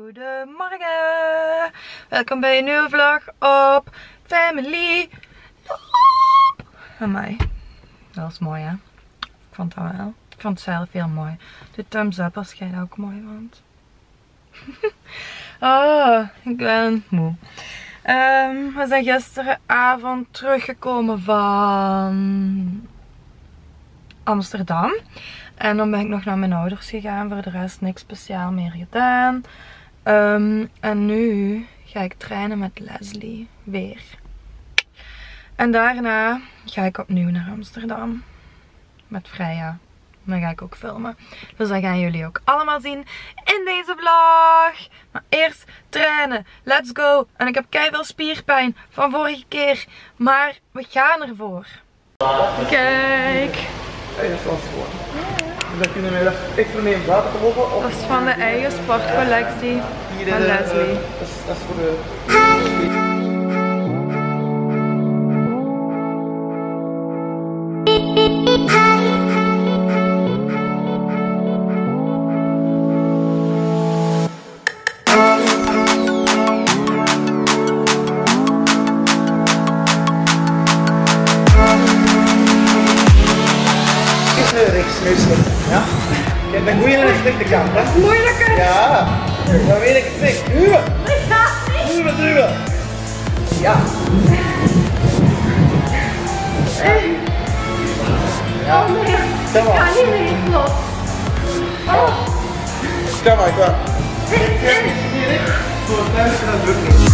Goedemorgen! Welkom bij een nieuwe vlog op Family. Amai, dat was mooi hè? Ik vond dat wel. Ik vond het zelf heel mooi. Doe thumbs up als jij dat ook mooi vond. Oh, ik ben moe. We zijn gisteravond teruggekomen van Amsterdam. En dan ben ik nog naar mijn ouders gegaan. Voor de rest niks speciaal meer gedaan. En nu ga ik trainen met Leslie. Weer. En daarna ga ik opnieuw naar Amsterdam. Met Freya. Dan ga ik ook filmen. Dus dat gaan jullie ook allemaal zien in deze vlog. Maar eerst trainen. Let's go. En ik heb keiveel spierpijn van vorige keer. Maar we gaan ervoor. Kijk. Hey, dat is wel voor. Dat je middag extra neemt water te mogen. Dat is van de eigen sportcollectie van Leslie. Dat is voor de... Ja? Je hebt een goede en een slechte kant, hè? Moeilijker. Ja, dan weet ik het niet. Duwen! Duwen! Ja. Ja. Oh nee, Kom ik maar. kan niet meer los. Oh. Kom maar, kom. Voor het thuis dat lukt niet.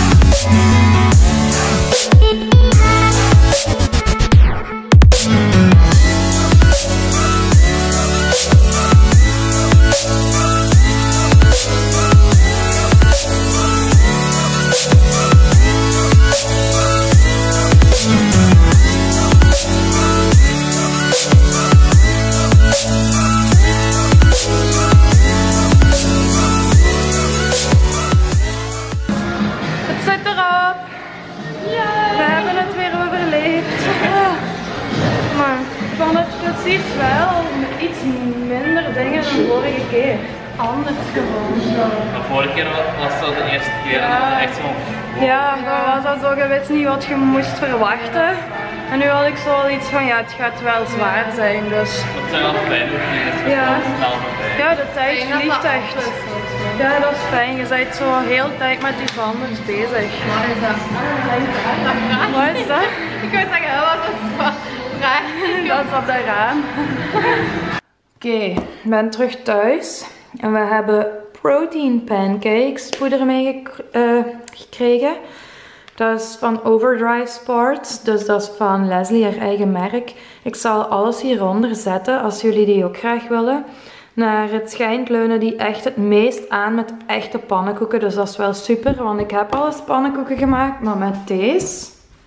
Precies wel, met iets minder dingen dan vorige keer. Anders gewoon. De vorige keer was dat de eerste keer echt zo. Ja, dan was dat zo, je wist niet wat je moest verwachten. En nu had ik zoiets van, ja, het gaat wel zwaar zijn, dus... Dat zijn wel fijn oefeningen, dus ja. snel voorbij. Ja, de tijd vliegt echt. Ja, dat is fijn. Je bent zo heel de tijd met die banden bezig. Wat is dat? Wat is dat? Ik wil zeggen, wat was dat? Dat is op de raam. Oké, ik ben terug thuis. En we hebben protein pancakes poeder mee gekregen. Dat is van Overdrive Sports. Dus dat is van Leslie, haar eigen merk. Ik zal alles hieronder zetten als jullie die ook graag willen. Naar het schijnt leunen die echt het meest aan met echte pannenkoeken. Dus dat is wel super, want ik heb al eens pannenkoeken gemaakt. Maar met deze...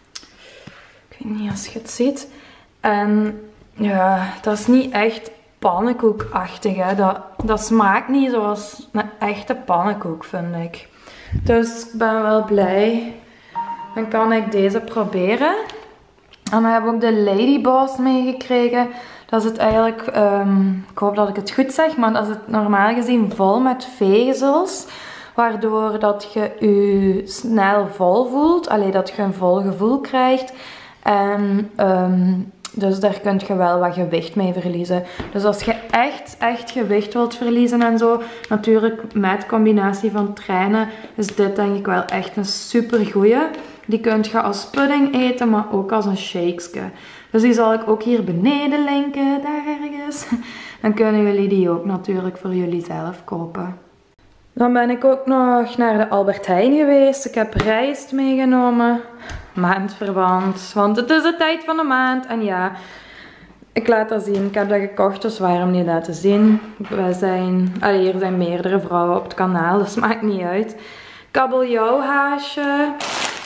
Ik weet niet als je het ziet. En ja, dat is niet echt pannenkoekachtig. Hè. Dat smaakt niet zoals een echte pannenkoek, vind ik. Dus ik ben wel blij. Dan kan ik deze proberen. En we hebben ook de Lady Boss meegekregen. Dat is het eigenlijk, ik hoop dat ik het goed zeg, maar dat is het normaal gezien vol met vezels. Waardoor dat je je snel vol voelt. Allee, dat je een vol gevoel krijgt. En dus daar kun je wel wat gewicht mee verliezen. Dus als je echt gewicht wilt verliezen en zo, natuurlijk met combinatie van trainen, is dit denk ik wel echt een super goeie. Die kun je als pudding eten, maar ook als een shakesje. Dus die zal ik ook hier beneden linken, daar ergens. Dan kunnen jullie die ook natuurlijk voor jullie zelf kopen. Dan ben ik ook nog naar de Albert Heijn geweest. Ik heb rijst meegenomen. Maandverband. Want het is de tijd van de maand. En ja, ik laat dat zien. Ik heb dat gekocht, dus waarom niet laten zien? Hier zijn meerdere vrouwen op het kanaal, dus maakt niet uit. Kabeljauwhaasje.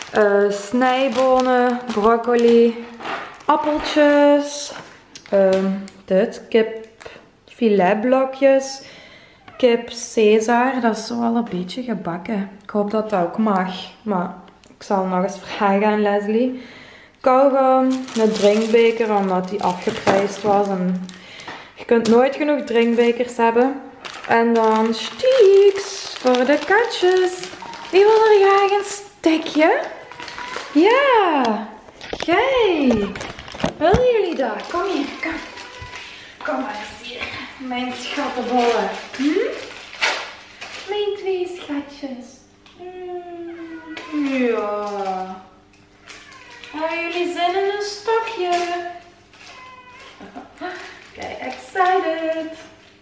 Snijbonen. Broccoli. Appeltjes. Dit. Kip. Filetblokjes. Kip Caesar, dat is zo wel een beetje gebakken. Ik hoop dat dat ook mag. Maar ik zal nog eens vragen aan Leslie. Kauwgom, een drinkbeker omdat die afgeprijsd was. En je kunt nooit genoeg drinkbekers hebben. En dan Steaks. voor de katjes. Wie wil er graag een stekje? Ja. Jij. Willen jullie dat? Kom hier. Kom. Kom maar eens hier. Mijn schattenbollen. Mijn 2 schatjes. Ja. Hebben jullie zin in een stokje? Kijk, excited.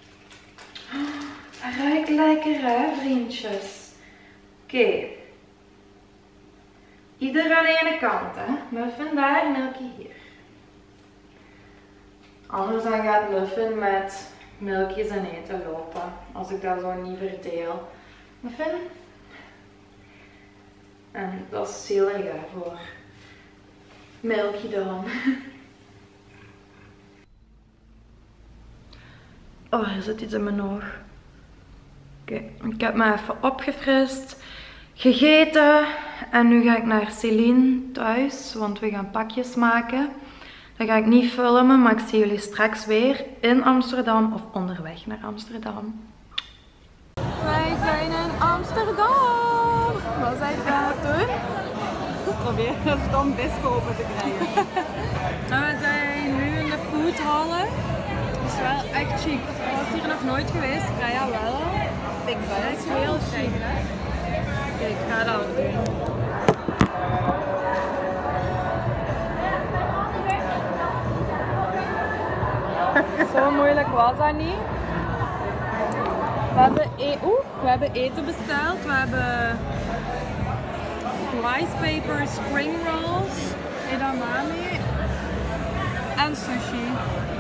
Ruikt lekker hè, vriendjes. Oké. Ieder aan de ene kant hè. Muffin daar, Milky hier. Anders dan gaat Muffin met Milky zijn eten lopen. Als ik dat zo niet verdeel. Muffin? En dat is zielig hè, voor Milky dan. Oh, er zit iets in mijn oog. Oké, ik heb me even opgefrist, gegeten en nu ga ik naar Celine thuis, want we gaan pakjes maken. Dat ga ik niet filmen, maar ik zie jullie straks weer in Amsterdam of onderweg naar Amsterdam. Wij zijn in Amsterdam! Wat zijn we aan het doen? Probeer een stom biskopen te krijgen. We zijn nu in de foodhallen. Het is wel echt chic. Ik was hier nog nooit geweest. Freya wel. Ik ben Dat is heel chic, hè? Kijk, ik ga dat ook doen. Zo moeilijk was dat niet. We hebben eten besteld. We hebben rice paper spring rolls, edamame en sushi.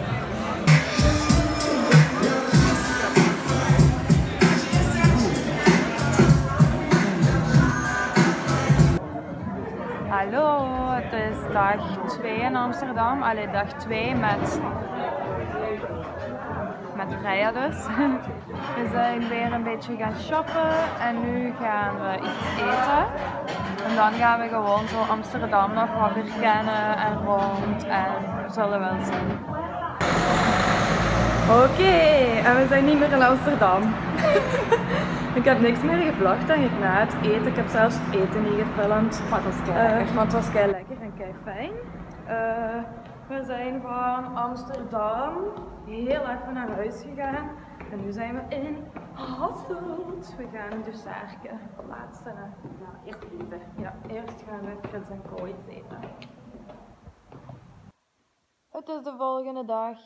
Hallo, het is dag 2 in Amsterdam. Allee, dag 2 met Freya dus. We zijn weer een beetje gaan shoppen en nu gaan we iets eten. En dan gaan we gewoon zo Amsterdam nog wat verkennen en rond en we zullen wel zien. Oké, en we zijn niet meer in Amsterdam. Ik heb niks meer gevlogd denk ik na het eten. Ik heb zelfs het eten niet gefilmd. Maar het was kei lekker en kei fijn. We zijn van Amsterdam heel even naar huis gegaan. En nu zijn we in Hasselt. We gaan een dessertje laatste. Ja, eerst eten. Ja, eerst gaan we Frits en Co iets eten. Het is de volgende dag.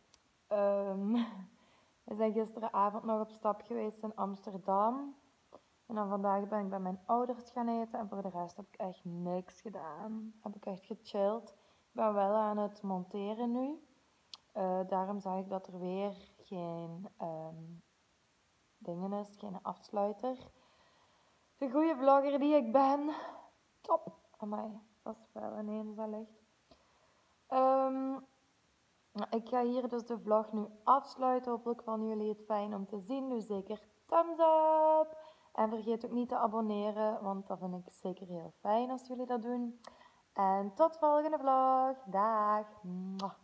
We zijn gisteravond nog op stap geweest in Amsterdam. En dan vandaag ben ik bij mijn ouders gaan eten. En voor de rest heb ik echt niks gedaan. Heb ik echt gechilled. Ik ben wel aan het monteren nu. Daarom zag ik dat er weer geen dingen is. Geen afsluiter. De goede vlogger die ik ben. Top. Amai, dat is wel ineens dat licht. Ik ga hier dus de vlog nu afsluiten. Hopelijk vonden jullie het fijn om te zien. Doe zeker thumbs up. En vergeet ook niet te abonneren, want dat vind ik zeker heel fijn als jullie dat doen. En tot volgende vlog. Dag.